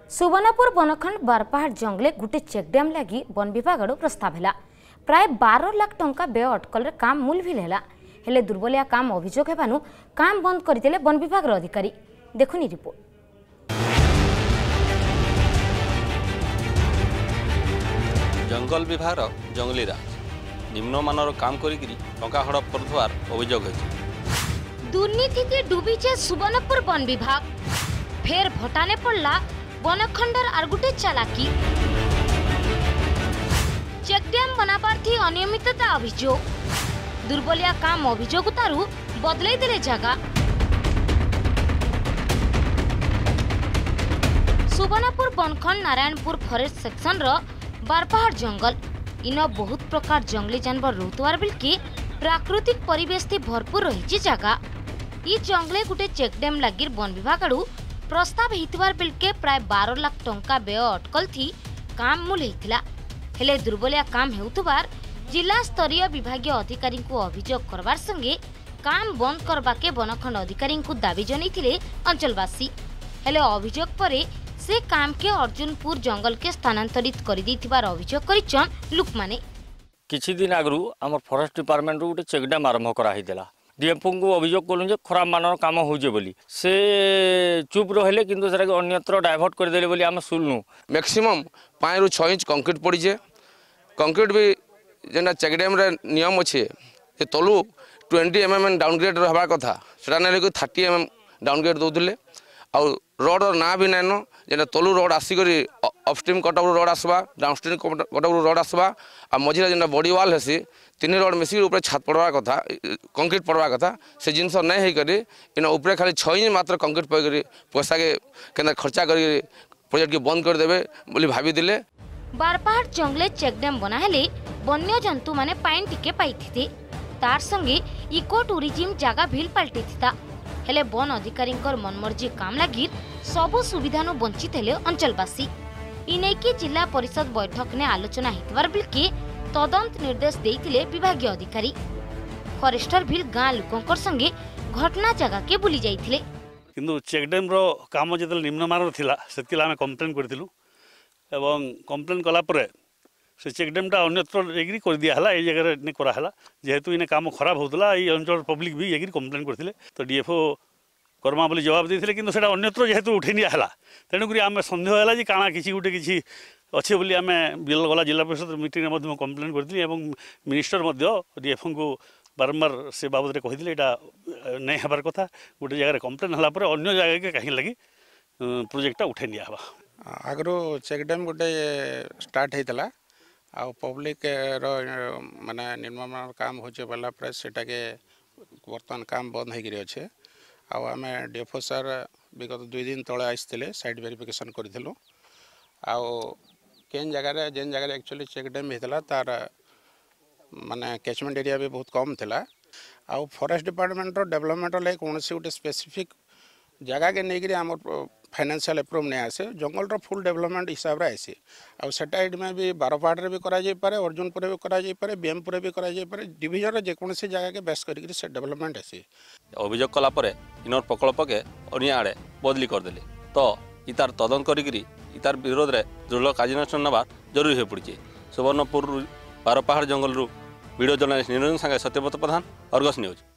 सुवर्णपुर बनखंड बारपहाड़ जंगले गोटे चेकड्याम लगी वन विभाग आड़ प्रस्ताव है। प्राय 12 लाख टंका व्यय अटकल काम मूलभिल है। हेले दुर्बलिया काम अभियोग हेबानु काम बंद करते वन विभाग अधिकारी। देखुनी रिपोर्ट। जंगल विभाग जंगली राज निम्नमानर काम करी टंका हड़प कर अभियोग दुर्नीति डूबीचे सुवर्णपुर वन विभाग। फेर भटाने पड़ला बनखंडर आर गुटे चालाकी। चेकड्याम बनाबार थी अनियमितता अभियोग। दुर्बलिया काम अभियोग तारू बदलै देले जगह। सुवर्णपुर बनखंड नारायणपुर फॉरेस्ट सेक्शन रो बारपहाड़ जंगल इन बहुत प्रकार जंगली जानवर रोतवार बिलके प्राकृतिक परिवेश थी भरपूर रही जगह। ई जंगले गुटे चेकड्याम लगी वन विभाग आड़ू प्रस्ताव हितवार बिलके प्राय 12 लाख टंका व्यय अटकल थी काम मूल होता। हेले दुर्बलिया काम हेउतबार जिला स्तरीय विभागीय अधिकारी को अभियोग करवार संगे काम बंद करवाके बनखंड अधिकारी को दाबी जनाइथिले अंचलवासी। हेले अभियोग परे से काम के अर्जुनपुर जंगल के स्थानांतरित कर देथिबार अभियोग करिचन लोक माने। किछि दिन आगरू हमर फॉरेस्ट डिपार्टमेंट रो चेकड्याम आरंभ करा हिदेला। डीएफओ को अभियोग कलु खराब मानर काम होजे बोली से चुप रहिले किंतु सेरा अन्यत्र डाइवर्ट कर देले बोली हम सुननु। मैक्सिमम 5 ରୁ 6 इंच कंक्रीट पड़ी जे। कंक्रीट भी जेना चेकड्याम रे नियम अच्छे जे तलु 20 mm डाउनग्रेड रहबा कथा सेटा नै लेको 30 mm डाउनग्रेड दोथिले। आ रोड ना भी नाइन जेना तलु रोड आसिक अपस्ट्रीम कटअप रोड आसवा डाउनस्ट्रीम कटअप रोड आसवा आ मझिरे जेना बॉडी वाल हेसी 3 रोड मिसिक ऊपर छात पड़वा कथा कंक्रीट पड़वा कथा से जिनस नहीं है करी इन ऊपर खाली 6 इंच मात्र कंक्रीट पकड़ी पैसा के केना खर्चा करी प्रोजेक्ट के बंद कर देबे बोली भाभी दिले। बारपहाड़ जंगले चेकड्याम बना हेले वन्य जंतु माने पाइन टिके पाइथिते। तार संगे इको टूरिज्म जगह भील पलटी थिता। हेले वन अधिकारी मनमर्जी काम लगी सबु सुविधानु वंचित हेले अंचलवासी। इनेकी जिला परिषद बैठक ने आलोचना हितवार बिलके तदंत निर्देश देइथिले विभागीय अधिकारी। फॉरेस्टर भील गाँ लोकंकर संगे घटना जगह के बुली जाइथिले। किंतु चेकड्याम रो काम जेतल निम्नमान थिला सेतिला हम कंप्लेन करथिलु एवं कंप्लेन कला परे से चेकड्यामटा अन्यत्र एग्री कर दिया हला ए जगह ने करा हला जेहेतु इने काम खराब होतला ए अंचल पब्लिक भी एग्री कंप्लेन करथिले तो डीएफओ कर्मा बोली जवाब देथिले किंतु सेटा अन्यत्र जेहेतु उठे निया हला तेणु करी आमे संदेह हला जे काना किछि गुटे किछि अच्छे बोली आमे गला जिला परिषद मीटिंग में मध्य कंप्लेन करथिले एवं मिनिस्टर मध्य डीएफओ को बारंबार से बाबद रे कहिदिले एटा नै हबार कथा गुटे जगह कंप्लेन हला परे अन्य जगह के कहीं लगी प्रोजेक्टटा उठे निया हबा। आगरो चेकड्याम गोटे स्टार्ट होता आ पब्लिक रो माने निर्माण काम होचे वाला पर सेटा के वर्तमान काम बंद हो गई अच्छे। आम डीएफओ सर विगत 2 दिन तले आसते साइट वेरिफिकेशन करूँ केन जगह जेन जगह एक्चुअली चेकड्याम होता तार माने कैचमेंट एरिया भी बहुत कम थिला। आ फॉरेस्ट डिपार्टमेंट रो डेवलपमेंट लाइक कौन से गोटे स्पेसिफिक जगह के नहीं आम फाइनेंशियल अप्रूव नहीं आसे जंगल रो फुल डेवलपमेंट हिसाब से आसी आइट में भी बारपहाड़ भी करा जाय पारे अर्जुनपुर भी करा जाय पारे बीएमपुर भी करा जाय पारे डिवीजन रो जेकोसी जगह के बेस करके से डेवलपमेंट आसी। अभियोग कला परे इनर प्रकल्प के अन्य आड़े बदली कर देले तो इतार तदन करी इतार विरोध रे दृढ़ कार्यानुष्ठान नबार जरूरी हो पड़ी। सुवर्णपुर बारपहाड़ जंगल वीडियो जर्नलिस्ट निरंजन संगे सत्यव्रत प्रधान, अर्गस न्यूज।